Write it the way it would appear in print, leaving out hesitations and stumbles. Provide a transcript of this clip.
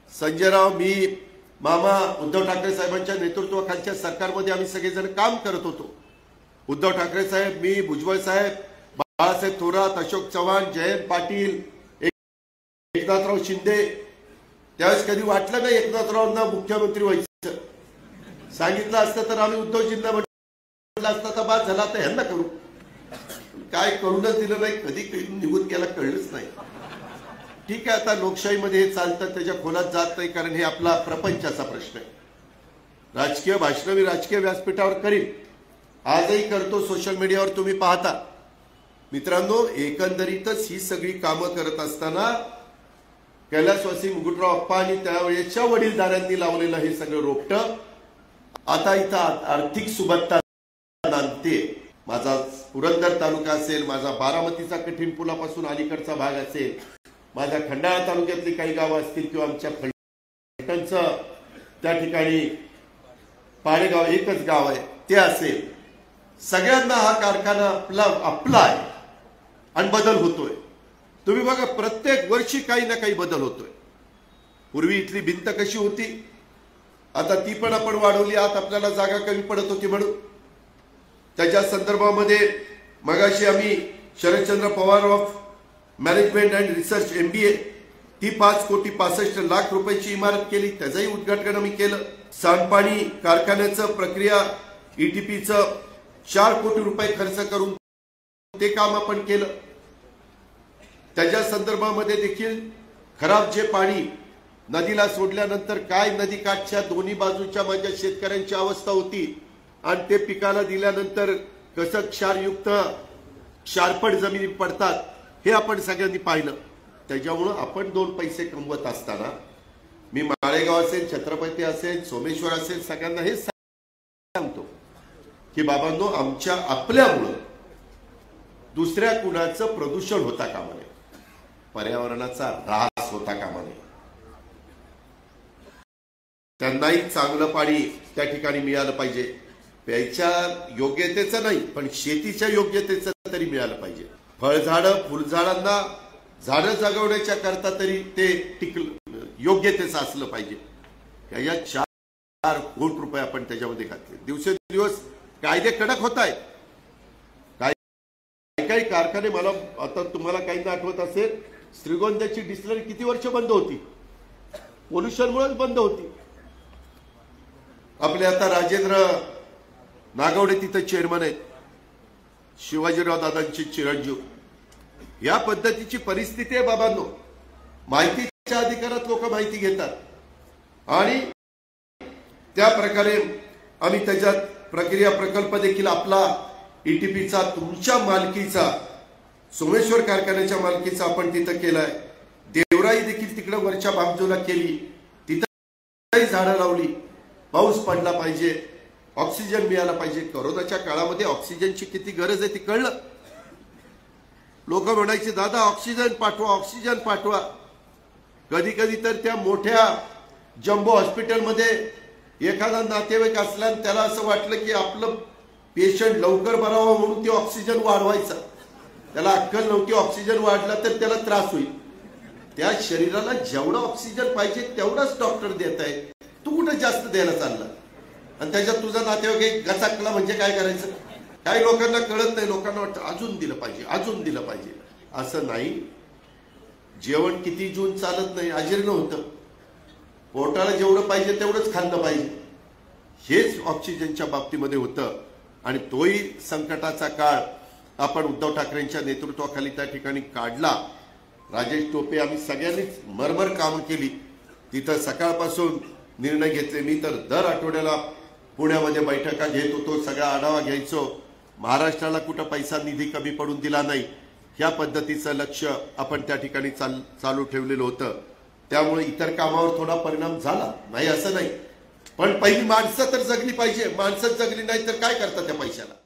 संजयराव, मी, मामा, उद्धव ठाकरे साहेबांच्या नेतृत्वाखालच्या सरकारमध्ये आम्ही सगळेजण काम करत होतो। उद्धव ठाकरे साहेब, मी, भुजबळ साहेब, बाळासाहेब थोरात, अशोक चव्हाण, जयंत पाटील, एकनाथराव शिंदे। त्यावेळेस कधी वाटलं नाही एकनाथरावांना मुख्यमंत्री व्हायचं। सांगितलं असतं तर आम्ही उद्धवजींना म्हटलं असतं तर बाद झाला, तर ह्यांना करू, काय करूनच दिलं नाही। कधी निघून गेला कळलंच नाही। ठीक आहे, आता लोकशाहीमध्ये हे चालतं, त्याच्या खोलात जात नाही, कारण हे आपला प्रपंचाचा प्रश्न आहे। राजकीय भाषण मी राजकीय व्यासपीठावर करीन, आजही करतो, सोशल मीडियावर तुम्ही पाहता। मित्रांनो, एकंदरीतच ही सगळी कामं करत असताना कैलासवासी मुकुटराव अप्पा आणि त्यावेळेच्या वडीलधाऱ्यांनी लावलेलं हे सगळं रोपटं आता इथं आर्थिक सुबत्ता नांदते। माझा पुरंदर तालुका असेल, माझा बारामतीचा कठीण पुलापासून अलीकडचा भाग असेल, माझ्या खंडाळा तालुक्यातली काही गावं असतील, किंवा आमच्या फलटणचं त्या ठिकाणी पाडेगाव एकच गाव आहे ते असेल, सगळ्यांना हा कारखाना आपला आहे आणि बदल होतोय। तुम्ही बघा, प्रत्येक वर्षी काही ना काही बदल होतोय। पूर्वी इथली भिंत कशी होती, आता ती पण आपण वाढवली। आता आपल्याला जागा कमी पडत होती म्हणून त्याच्या संदर्भामध्ये मगाशी आम्ही Sharadchandra Pawar of management and research MBA ती 5,65,00,000 रुपयाची इमारत केली, त्याचंही उद्घाटन आम्ही केलं। सांडपाणी कारखान्याचं प्रक्रिया ETPचं 4 कोटी रुपये खर्च करून ते काम आपण केलं। त्याच्या संदर्भामध्ये देखील खराब जे पाणी नदीला सोडल्यानंतर काय नदी काठच्या दोन्ही बाजूच्या माझ्या शेतकऱ्यांची अवस्था होती, आणि ते पिकाला दिल्यानंतर कसं क्षारयुक्त क्षारपड जमिनी पडतात हे आपण सगळ्यांनी पाहिलं। त्याच्यामुळं आपण 2 पैसे कमवत असताना मी माळेगाव असेल, छत्रपती असेल, सोमेश्वर असेल, सगळ्यांना हे सांगतो की बाबांनो, आमच्या आपल्यामुळं दुसऱ्या कुणाचं प्रदूषण होता कामा नये, पर्यावरणाचा ऱ्हास होता कामा नये। त्यांनाही चांगलं पाणी त्या ठिकाणी मिळालं पाहिजे, प्यायच्या योग्यतेचं नाही पण शेतीच्या योग्यतेचं तरी मिळालं पाहिजे। फळझाडं फुलझाडांना झाडं जगवण्याच्या करता तरी ते योग्यतेचं असलं पाहिजे। या 4 कोटी रुपये आपण त्याच्यामध्ये घातले। दिवसेंदिवस कायदे कडक होत आहेत। काही कारखाने, मला आता तुम्हाला काही आठवत असेल, श्रीगोंद्याची डिस्टिलरी किती वर्ष बंद होती, पोल्युशनमुळेच बंद होती। आपले आता राजेंद्र नागवडे तिथे चेअरमन आहेत, शिवाजीराव दादांचे चिरंजीव। या पद्धतीची परिस्थिती आहे बाबांनो। माहितीच्या अधिकारात लोक माहिती घेतात आणि त्या प्रकारे आम्ही त्याच्यात प्रक्रिया प्रकल्प देखील आपला ETPचा तुमच्या मालकीचा, सोमेश्वर कारखान्याच्या मालकीचा आपण तिथं केलाय। देवराई देखील तिकडे वरच्या बाजूला केली, तिथं झाडं लावली। पाऊस पडला पाहिजे, ऑक्सिजन मिळाला पाहिजे। कोरोनाच्या काळामध्ये ऑक्सिजनची किती गरज आहे ती कळलं। लोक म्हणायचे, दादा ऑक्सिजन पाठवा, ऑक्सिजन पाठवा। कधी कधी तर त्या मोठ्या जम्बो हॉस्पिटलमध्ये एखादा नातेवाईक असला, त्याला असं वाटलं की आपलं पेशंट लवकर बरा व्हावा म्हणून ते ऑक्सिजन वाढवायचा। त्याला अक्कल नव्हती, ऑक्सिजन वाढला तर त्याला त्रास होईल। त्या शरीराला जेवढा ऑक्सिजन पाहिजे तेवढाच डॉक्टर देत आहे, तू कुठे जास्त द्यायला चालला, आणि त्याच्यात तुझा नातेवाईक गचाकला म्हणजे काय करायचं। काही लोकांना कळत नाही, लोकांना वाटतं अजून दिलं पाहिजे, अजून दिलं पाहिजे। असं नाही, जेवण किती जून चालत नाही, अजीर्ण होतं। पोटाला जेवढं पाहिजे तेवढंच खाल्लं पाहिजे। हेच ऑक्सिजनच्या बाबतीमध्ये होतं, आणि तोही संकटाचा काळ आपण उद्धव ठाकरेंच्या नेतृत्वाखाली त्या ठिकाणी काढला। राजेश टोपे, आम्ही सगळ्यांनीच मरमर कामं केली तिथं। सकाळपासून निर्णय घेतले। मी तर दर आठवड्याला पुण्यामध्ये बैठका घेत होतो, सगळा आढावा घ्यायचो। महाराष्ट्राला कुठं पैसा निधी कमी पडून दिला नाही, ह्या पद्धतीचं लक्ष आपण त्या ठिकाणी चालू ठेवलेलं होतं। त्यामुळे इतर कामावर थोडा परिणाम झाला नाही असं नाही, पण पहिली माणसं तर जगली पाहिजे। माणसं जगली नाही तर काय करतात त्या पैशाला।